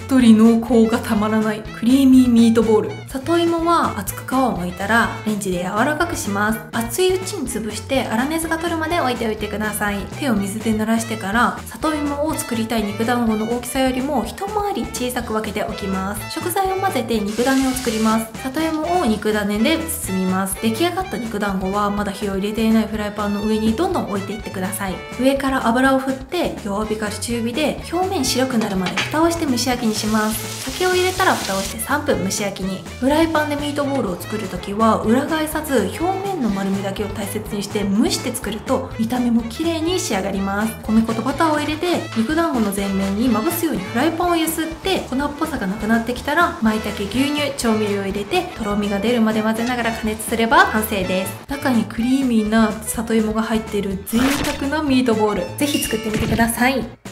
とり濃厚がたまらないクリーミーミートボール。里芋は厚く皮を剥いたらレンジで柔らかくします。熱いうちに潰して粗熱が取るまで置いておいてください。手を水で濡らしてから里芋を作りたい肉団子の大きさよりも一回り小さく分けておきます。食材を混ぜて肉種を作ります。里芋を肉種で包みます。出来上がった肉団子はまだ火を入れていないフライパンの上にどんどん置いていってください。上から油を振って弱火から中火で表面白くなるまで蓋をして蒸し焼きにします。酒を入れたら蓋をして3分蒸し焼きに。フライパンでミートボールを作るときは裏返さず表面の丸みだけを大切にして蒸して作ると見た目も綺麗に仕上がります。米粉とバターを入れて肉団子の全面にまぶすようにフライパンを揺すって粉っぽさがなくなってきたら舞茸、牛乳、調味料を入れてとろみが出るまで混ぜながら加熱すれば完成です。中にクリーミーな里芋が入っている贅沢なミートボール、ぜひ作ってみてください。